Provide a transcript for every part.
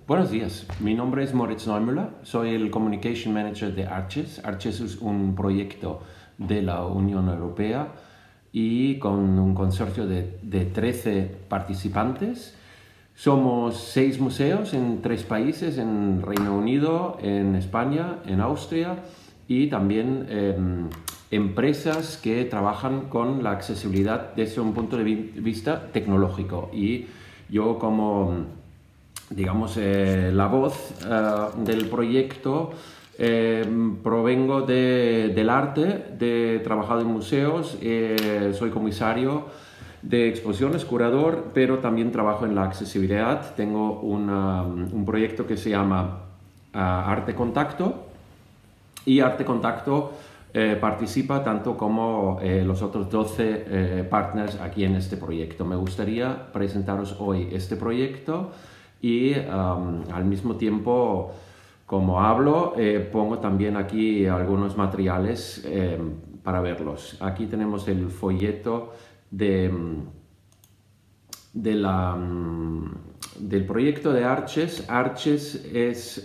Buenos días, mi nombre es Moritz Neumüller, soy el Communication Manager de Arches. Arches es un proyecto de la Unión Europea y con un consorcio de 13 participantes. Somos 6 museos en 3 países, en Reino Unido, en España, en Austria y también empresas que trabajan con la accesibilidad desde un punto de vista tecnológico. Y yo como digamos, la voz del proyecto, provengo del arte, he trabajado en museos, soy comisario de exposiciones, curador, pero también trabajo en la accesibilidad. Tengo un proyecto que se llama Arte Contacto, y Arte Contacto participa tanto como los otros 12 partners aquí en este proyecto. Me gustaría presentaros hoy este proyecto y al mismo tiempo, como hablo, pongo también aquí algunos materiales para verlos. Aquí tenemos el folleto del proyecto de Arches. Arches es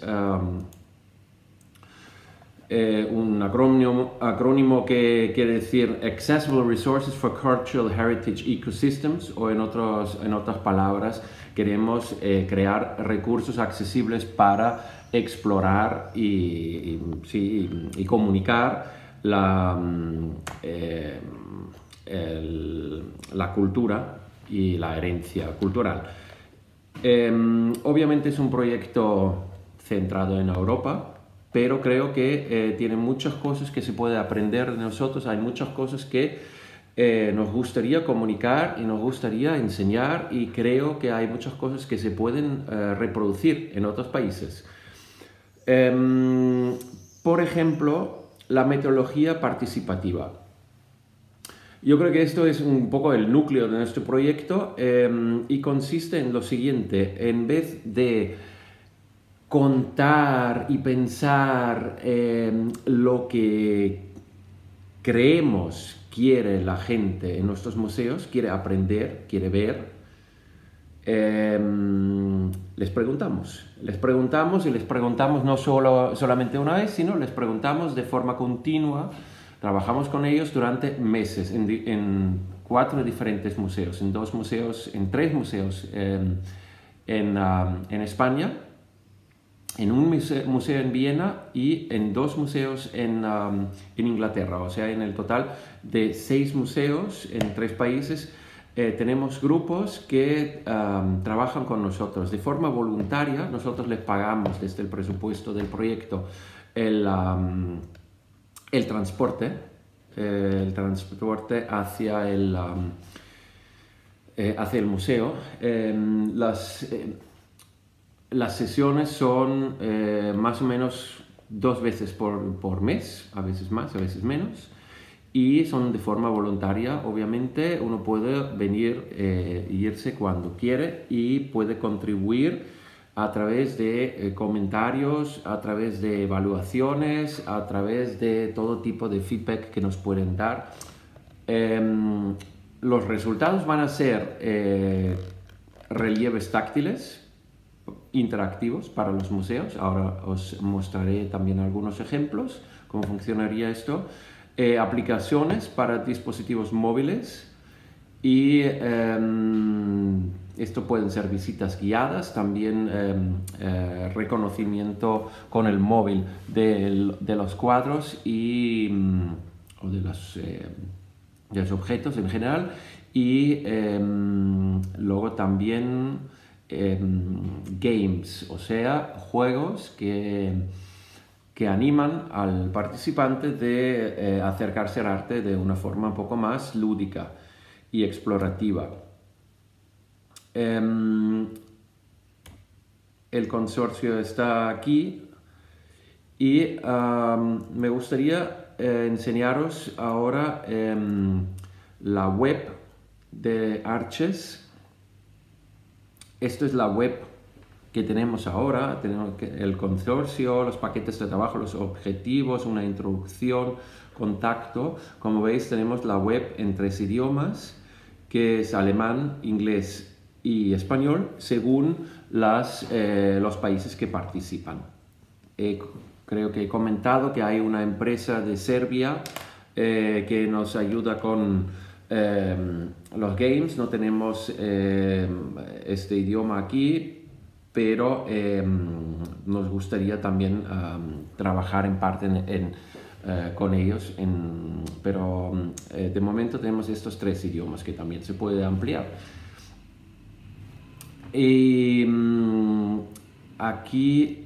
un acrónimo que quiere decir Accessible Resources for Cultural Heritage Ecosystems, o en otras palabras, queremos crear recursos accesibles para explorar y comunicar la cultura y la herencia cultural. Obviamente es un proyecto centrado en Europa, pero creo que tiene muchas cosas que se puede aprender de nosotros. Hay muchas cosas que nos gustaría comunicar y nos gustaría enseñar, y creo que hay muchas cosas que se pueden reproducir en otros países. Por ejemplo, la metodología participativa. Yo creo que esto es un poco el núcleo de nuestro proyecto y consiste en lo siguiente: en vez de contar y pensar lo que creemos quiere la gente en nuestros museos, quiere aprender, quiere ver, les preguntamos y les preguntamos no solamente una vez, sino les preguntamos de forma continua. Trabajamos con ellos durante meses en 4 diferentes museos, en 3 museos en España, en un museo en Viena y en 2 museos en Inglaterra. O sea, en el total de 6 museos en 3 países. Tenemos grupos que trabajan con nosotros de forma voluntaria. Nosotros les pagamos desde el presupuesto del proyecto el transporte hacia el museo. Las sesiones son más o menos 2 veces por mes, a veces más, a veces menos, y son de forma voluntaria. Obviamente uno puede venir e irse cuando quiere, y puede contribuir a través de comentarios, a través de evaluaciones, a través de todo tipo de feedback que nos pueden dar. Los resultados van a ser relieves táctiles interactivos para los museos. Ahora os mostraré también algunos ejemplos, cómo funcionaría esto. Aplicaciones para dispositivos móviles, y esto pueden ser visitas guiadas, también reconocimiento con el móvil de los cuadros o de los objetos en general, y luego también games, o sea, juegos que animan al participante de acercarse al arte de una forma un poco más lúdica y explorativa. El consorcio está aquí, y me gustaría enseñaros ahora la web de Arches. Esto es la web que tenemos ahora. Tenemos el consorcio, los paquetes de trabajo, los objetivos, una introducción, contacto. Como veis, tenemos la web en 3 idiomas, que es alemán, inglés y español, según los países que participan. Creo que he comentado que hay una empresa de Serbia que nos ayuda con los games. No tenemos este idioma aquí, pero nos gustaría también trabajar en parte con ellos, pero de momento tenemos estos 3 idiomas que también se puede ampliar. Y aquí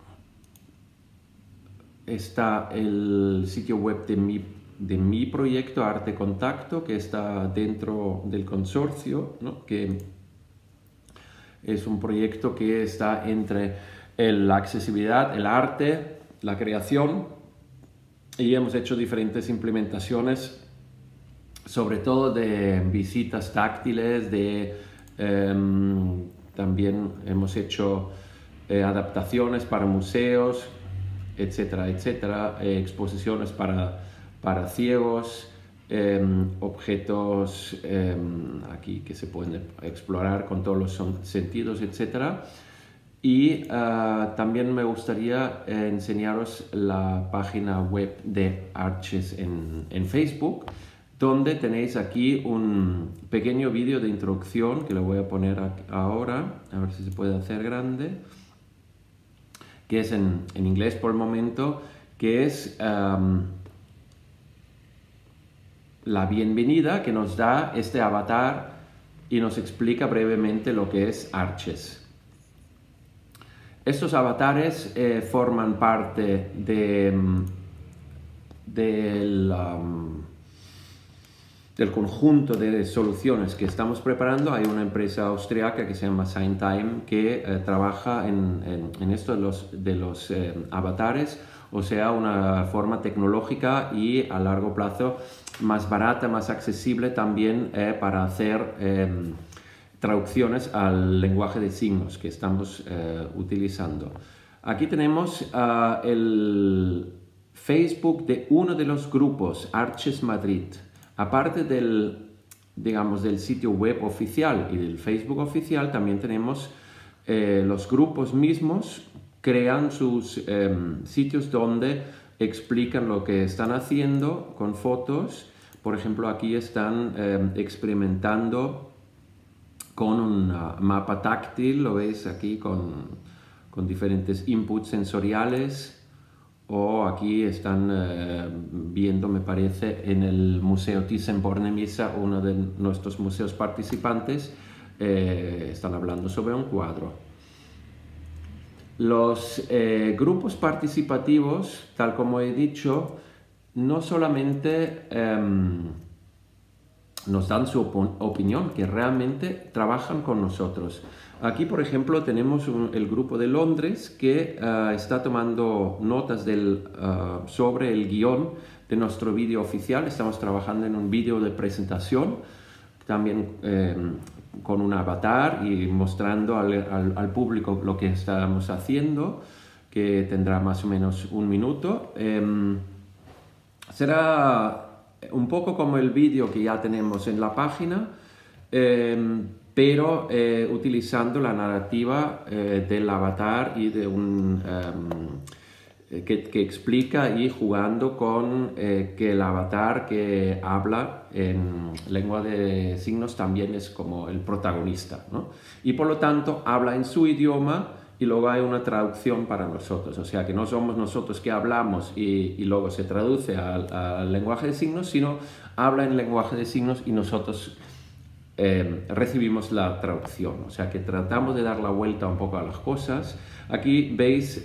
está el sitio web de mi proyecto Arte Contacto, que está dentro del consorcio, ¿no? Que es un proyecto que está entre la accesibilidad, el arte, la creación, y hemos hecho diferentes implementaciones, sobre todo de visitas táctiles, también hemos hecho adaptaciones para museos, etcétera, etcétera, exposiciones para ciegos, objetos aquí que se pueden explorar con todos los sentidos, etcétera. Y también me gustaría enseñaros la página web de Arches en Facebook, donde tenéis aquí un pequeño vídeo de introducción que lo voy a poner ahora, a ver si se puede hacer grande, que es en inglés por el momento, que es la bienvenida que nos da este avatar y nos explica brevemente lo que es Arches. Estos avatares forman parte del conjunto de soluciones que estamos preparando. Hay una empresa austriaca que se llama SignTime que trabaja en esto de los avatares, o sea, una forma tecnológica y a largo plazo más barata, más accesible también para hacer traducciones al lenguaje de signos que estamos utilizando. Aquí tenemos el Facebook de uno de los grupos, Arches Madrid. Aparte del sitio web oficial y del Facebook oficial, también tenemos los grupos mismos, crean sus sitios donde explican lo que están haciendo con fotos. Por ejemplo, aquí están experimentando con un mapa táctil, lo veis aquí con diferentes inputs sensoriales. O aquí están viendo, me parece, en el Museo Thyssen-Bornemisza, uno de nuestros museos participantes, están hablando sobre un cuadro. Los grupos participativos, tal como he dicho, no solamente nos dan su opinión, que realmente trabajan con nosotros. Aquí, por ejemplo, tenemos el grupo de Londres que está tomando notas sobre el guión de nuestro vídeo oficial. Estamos trabajando en un vídeo de presentación, también con un avatar y mostrando al público lo que estamos haciendo, que tendrá más o menos 1 minuto. Será un poco como el vídeo que ya tenemos en la página, pero utilizando la narrativa del avatar y de que explica y jugando con que el avatar que habla en lengua de signos también es como el protagonista, ¿no? Y por lo tanto habla en su idioma y luego hay una traducción para nosotros, o sea que no somos nosotros que hablamos y luego se traduce al lenguaje de signos, sino habla en lenguaje de signos y nosotros recibimos la traducción, o sea que tratamos de dar la vuelta un poco a las cosas. Aquí veis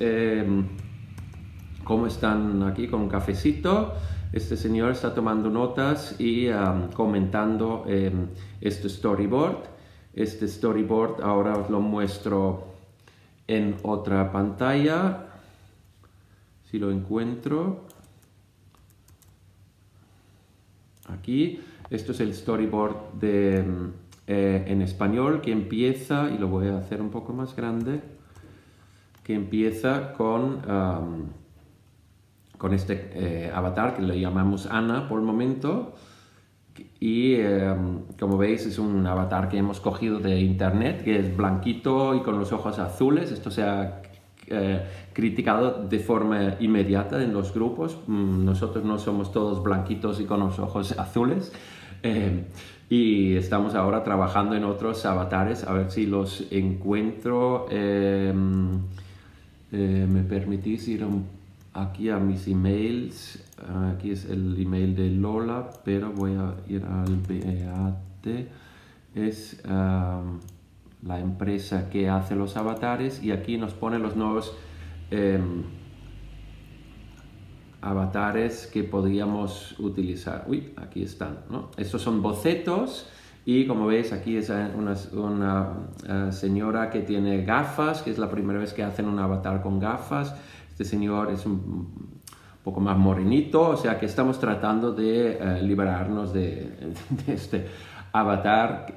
cómo están aquí con un cafecito. Este señor está tomando notas y comentando este storyboard. Este storyboard ahora os lo muestro en otra pantalla, si lo encuentro. Aquí, esto es el storyboard en español que empieza, y lo voy a hacer un poco más grande, que empieza con este avatar que le llamamos Ana por el momento, y como veis es un avatar que hemos cogido de internet, que es blanquito y con los ojos azules. Esto se ha criticado de forma inmediata en los grupos. Nosotros no somos todos blanquitos y con los ojos azules. Y estamos ahora trabajando en otros avatares, a ver si los encuentro. ¿Me permitís ir aquí a mis emails? Aquí es el email de Lola, pero voy a ir al BEAT. Es la empresa que hace los avatares, y aquí nos pone los nuevos avatares que podríamos utilizar. Uy, aquí están, ¿no? Estos son bocetos, y como veis aquí es una señora que tiene gafas, que es la primera vez que hacen un avatar con gafas. Este señor es un poco más morenito, o sea que estamos tratando de liberarnos de este avatar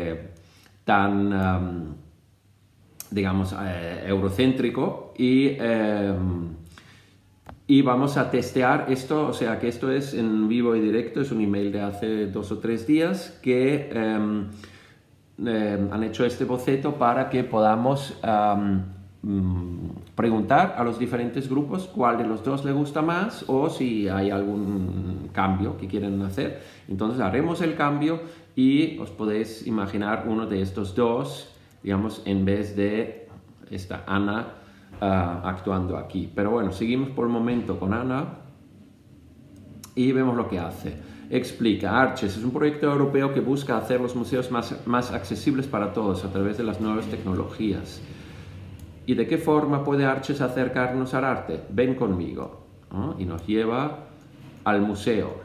tan, digamos, eurocéntrico, y vamos a testear esto, o sea que esto es en vivo y directo, es un email de hace 2 o 3 días que han hecho este boceto para que podamos preguntar a los diferentes grupos cuál de los dos le gusta más, o si hay algún cambio que quieren hacer. Entonces haremos el cambio y os podéis imaginar uno de estos dos, digamos, en vez de esta Ana actuando aquí. Pero bueno, seguimos por el momento con Ana y vemos lo que hace. Explica: Arches es un proyecto europeo que busca hacer los museos más accesibles para todos a través de las nuevas tecnologías. ¿Y de qué forma puede Arches acercarnos al arte? Ven conmigo, ¿no? Y nos lleva al museo.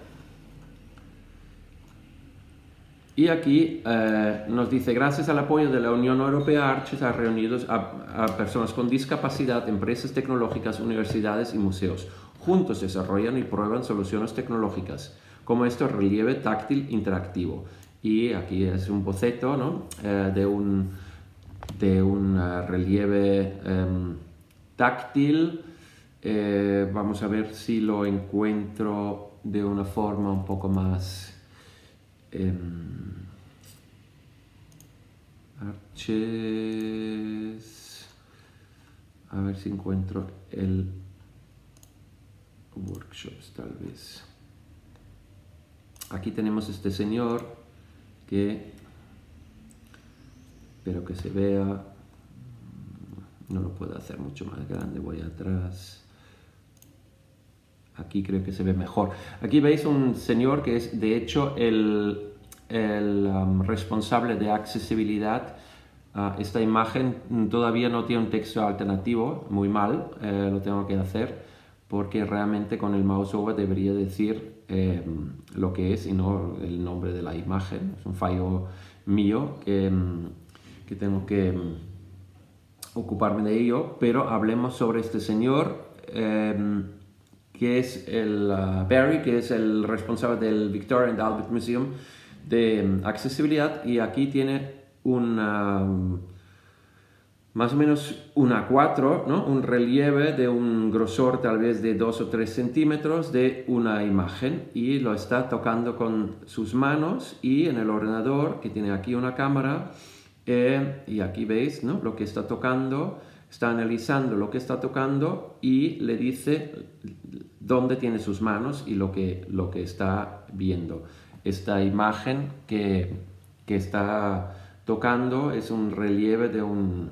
Y aquí nos dice: gracias al apoyo de la Unión Europea, Arches ha reunido a personas con discapacidad, empresas tecnológicas, universidades y museos. Juntos desarrollan y prueban soluciones tecnológicas, como este relieve táctil interactivo. Y aquí es un boceto, ¿no? de un relieve táctil. Vamos a ver si lo encuentro de una forma un poco más... Arches, a ver si encuentro el workshops, tal vez. Aquí tenemos este señor que espero que se vea. No lo puedo hacer mucho más grande, voy atrás. Aquí creo que se ve mejor. Aquí veis un señor que es de hecho el responsable de accesibilidad. Esta imagen todavía no tiene un texto alternativo, muy mal, lo tengo que hacer, porque realmente con el mouse over debería decir lo que es y no el nombre de la imagen. Es un fallo mío que tengo que ocuparme de ello, pero hablemos sobre este señor que es Barry, que es el responsable del Victoria and Albert Museum de accesibilidad, y aquí tiene más o menos un A4, ¿no? Un relieve de un grosor tal vez de 2 o 3 centímetros de una imagen, y lo está tocando con sus manos, y en el ordenador que tiene aquí una cámara, y aquí veis, ¿no? Lo que está tocando, está analizando lo que está tocando y le dice dónde tiene sus manos y lo que está viendo. Esta imagen que está tocando es un relieve de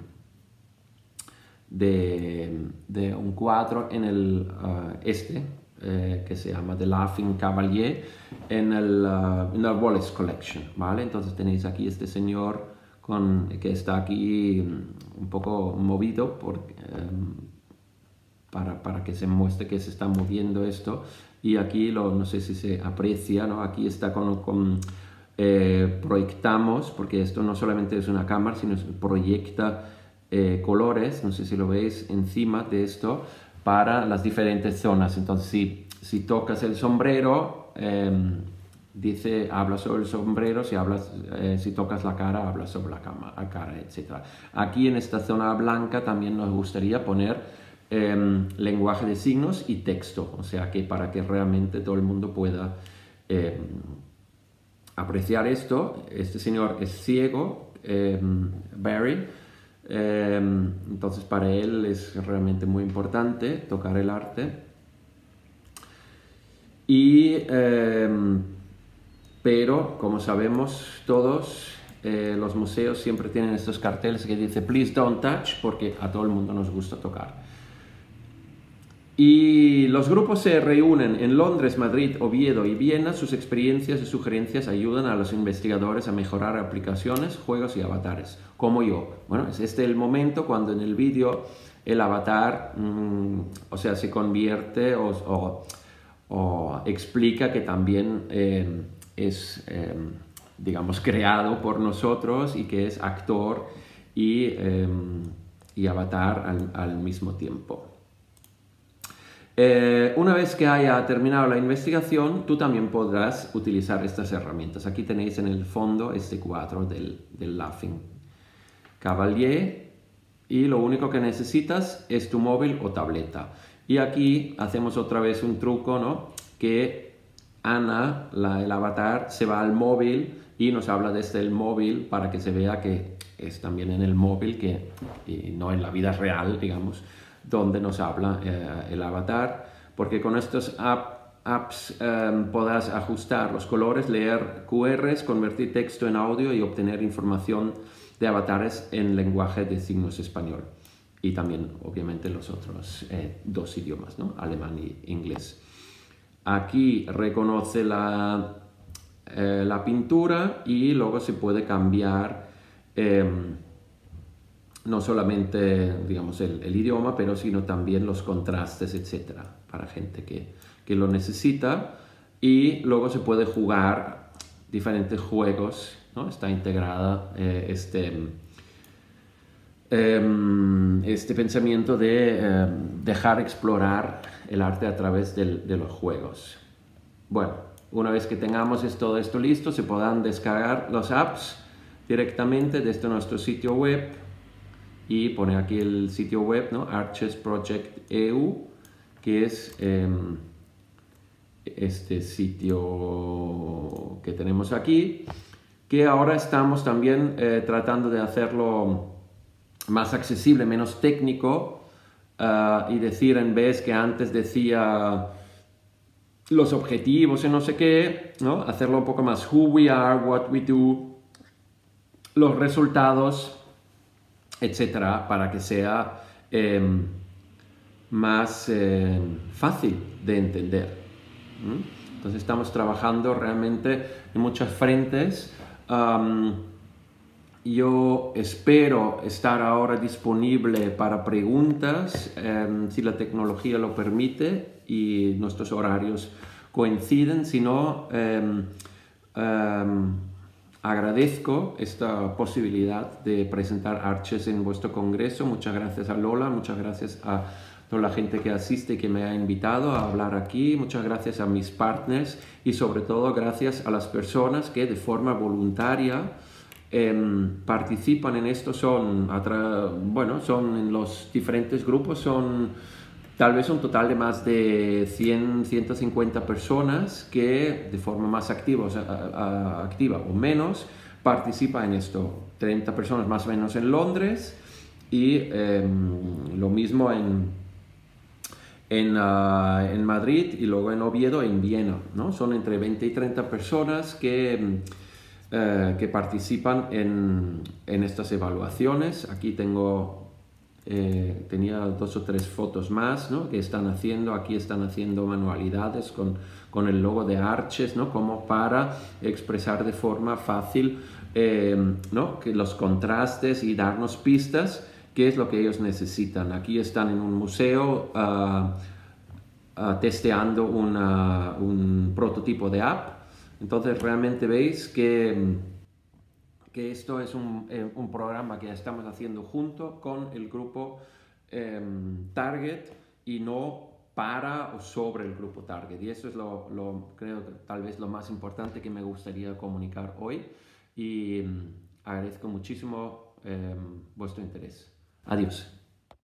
un cuadro en el que se llama The Laughing Cavalier en el Wallace Collection, ¿vale? Entonces tenéis aquí este señor que está aquí un poco movido para que se muestre que se está moviendo esto, y aquí no sé si se aprecia, ¿no? Aquí está proyectamos, porque esto no solamente es una cámara, sino proyecta colores, no sé si lo veis, encima de esto para las diferentes zonas. Entonces si tocas el sombrero, habla sobre el sombrero, si tocas la cara, habla sobre la cara, etc. Aquí en esta zona blanca también nos gustaría poner lenguaje de signos y texto, o sea que para que realmente todo el mundo pueda apreciar esto. Este señor es ciego, Barry, entonces para él es realmente muy importante tocar el arte. Pero como sabemos todos, los museos siempre tienen estos carteles que dice "Please don't touch", porque a todo el mundo nos gusta tocar. Y los grupos se reúnen en Londres, Madrid, Oviedo y Viena. Sus experiencias y sugerencias ayudan a los investigadores a mejorar aplicaciones, juegos y avatares, como yo. Bueno, es este el momento cuando en el vídeo el avatar, o sea, se convierte o explica que también es, digamos, creado por nosotros y que es actor y avatar al mismo tiempo. Una vez que haya terminado la investigación, tú también podrás utilizar estas herramientas. Aquí tenéis en el fondo este cuadro del Laughing Cavalier y lo único que necesitas es tu móvil o tableta. Y aquí hacemos otra vez un truco, ¿no? Que Ana, el avatar, se va al móvil y nos habla desde el móvil para que se vea que es también en el móvil, y no en la vida real, digamos, donde nos habla el avatar, porque con estos apps podrás ajustar los colores, leer QRs, convertir texto en audio y obtener información de avatares en lenguaje de signos español. Y también, obviamente, los otros dos idiomas, ¿no? Alemán y inglés. Aquí reconoce la pintura y luego se puede cambiar no solamente, digamos, el idioma, pero sino también los contrastes, etcétera, para gente que lo necesita. Y luego se puede jugar diferentes juegos, ¿no? Está integrada este pensamiento de dejar explorar el arte a través de los juegos. Bueno, una vez que tengamos todo esto listo, se podrán descargar los apps directamente desde nuestro sitio web. Y pone aquí el sitio web, ¿no? Arches Project EU, que es este sitio que tenemos aquí, que ahora estamos también tratando de hacerlo más accesible, menos técnico, y decir, en vez que antes decía los objetivos y no sé qué, ¿no? Hacerlo un poco más who we are, what we do, los resultados, etcétera, para que sea más fácil de entender. Entonces estamos trabajando realmente en muchas frentes. Yo espero estar ahora disponible para preguntas, si la tecnología lo permite y nuestros horarios coinciden. Si no, agradezco esta posibilidad de presentar Arches en vuestro congreso. Muchas gracias a Lola, muchas gracias a toda la gente que asiste y que me ha invitado a hablar aquí. Muchas gracias a mis partners y sobre todo gracias a las personas que de forma voluntaria participan en esto. Son en los diferentes grupos, son tal vez un total de más de 100, 150 personas que de forma más activa o menos participan en esto. 30 personas más o menos en Londres y lo mismo en Madrid y luego en Oviedo y en Viena, ¿no? Son entre 20 y 30 personas que participan en estas evaluaciones. Aquí tenía 2 o 3 fotos más, ¿no? Que están haciendo. Aquí están haciendo manualidades con el logo de Arches, ¿no? Como para expresar de forma fácil, ¿no? Que los contrastes y darnos pistas, qué es lo que ellos necesitan. Aquí están en un museo testeando un prototipo de app. Entonces realmente veis que esto es un programa que estamos haciendo junto con el grupo Target y no para o sobre el grupo Target. Y eso es creo que tal vez lo más importante que me gustaría comunicar hoy. Y agradezco muchísimo vuestro interés. Adiós.